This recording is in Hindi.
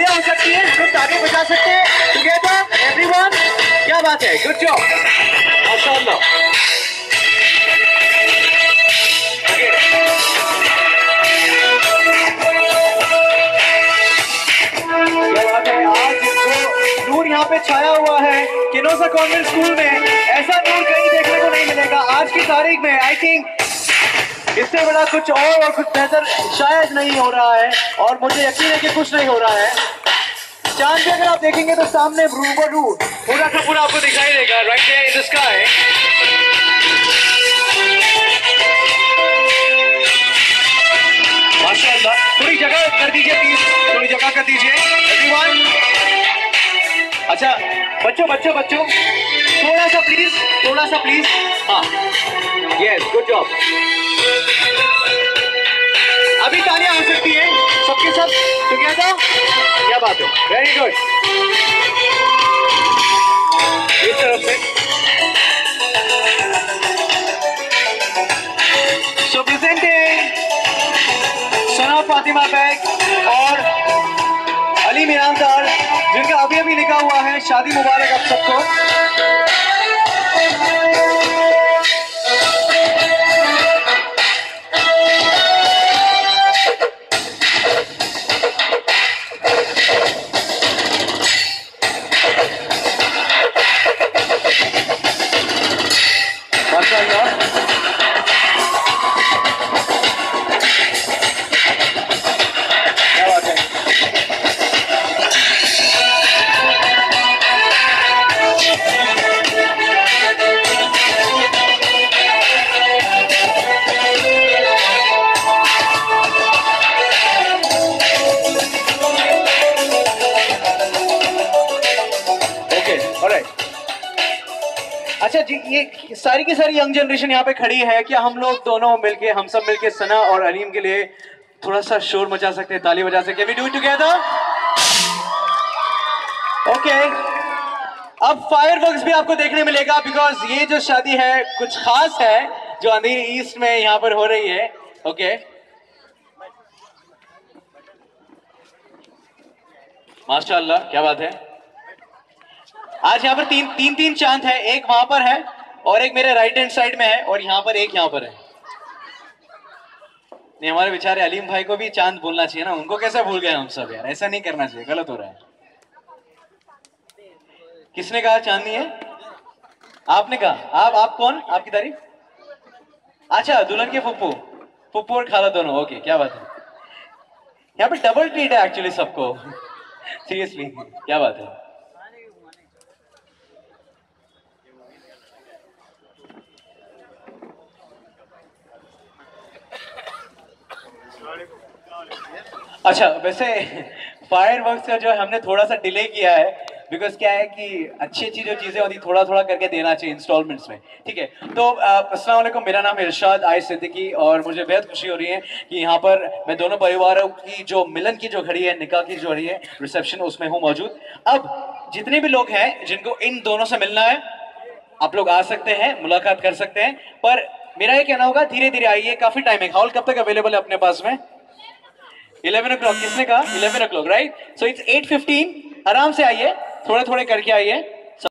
तालियां हो सकती है, हम तालियां बजा सकते हैं टुगेदर एवरीवन। क्या बात है, गुड जॉब, माशाअल्लाह। नूर यहाँ पे छाया हुआ है किनोसा कॉन्वेंट स्कूल में, ऐसा नूर कहीं देखने को नहीं मिलेगा आज की तारीख में। आई थिंक इससे बड़ा कुछ और कुछ बेहतर शायद नहीं हो रहा है, और मुझे यकीन है कि कुछ नहीं हो रहा है। चांद भी अगर आप देखेंगे तो सामने रूबरू पूरा का पूरा आपको दिखाई देगा, right there in the sky. माशाअल्लाह, थोड़ी जगह कर दीजिए प्लीज, थोड़ी जगह कर दीजिए एवरीवन। अच्छा बच्चों बच्चों बच्चों, थोड़ा सा प्लीज, हाँ यस, गुड जॉब। अभी तालियां हो सकती है सबके सब टुगेदर, क्या बात है, वेरी गुड। इस तरफ से सो प्रेजेंटिंग सना फातिमा बैग और अली मीरानदार, जिनका अभी अभी लिखा हुआ है शादी मुबारक आप सबको। माशाअल्लाह, क्या बात है। अच्छा जी, ये सारी की सारी यंग जनरेशन यहाँ पे खड़ी है, क्या हम लोग दोनों मिलके, हम सब मिलके सना और अलीम के लिए थोड़ा सा शोर मचा सकते हैं, ताली बजा सकते हैं? We do it together, okay. अब फायरवर्क्स भी आपको देखने मिलेगा, बिकॉज ये जो शादी है कुछ खास है जो अंधेरी ईस्ट में यहाँ पर हो रही है, ओके। माशाअल्लाह, क्या बात है। आज यहाँ पर तीन चांद है, एक वहां पर है और एक मेरे राइट हैंड साइड में है और यहाँ पर एक यहाँ पर है। नहीं, हमारे बेचारे अलीम भाई को भी चांद बोलना चाहिए ना, उनको कैसे भूल गए हम सब यार, ऐसा नहीं करना चाहिए, गलत हो रहा है। किसने कहा चांद नहीं है? आपने कहा। आप कौन, आपकी तारीफ? अच्छा, दुल्हन के फुप्पू और खाला दोनों, ओके, क्या बात है। यहाँ पे डबल ट्रीट है एक्चुअली सबको, सीरियसली, क्या बात है। अच्छा, वैसे फायरवर्क्स का जो है हमने थोड़ा सा डिले किया है, बिकॉज क्या है कि अच्छी जो चीजें होती थोड़ा थोड़ा करके देना चाहिए इंस्टॉलमेंट्स में, ठीक है। तो अस्सलाम वालेकुम, मेरा नाम है इरशाद आय सिद्दीकी और मुझे बेहद खुशी हो रही है कि यहाँ पर मैं दोनों परिवारों की जो मिलन की जो घड़ी है, निकाह की जो घड़ी है, रिसेप्शन, उसमें हूँ मौजूद। अब जितने भी लोग हैं जिनको इन दोनों से मिलना है, आप लोग आ सकते हैं, मुलाकात कर सकते हैं, पर मेरा ये कहना होगा धीरे धीरे आइए, काफी टाइम है। हॉल कब तक अवेलेबल है अपने पास में? 11 o'clock, किसने कहा 11 o'clock, राइट? सो इट्स 8:15, आराम से आइए, थोड़े थोड़े करके आइए।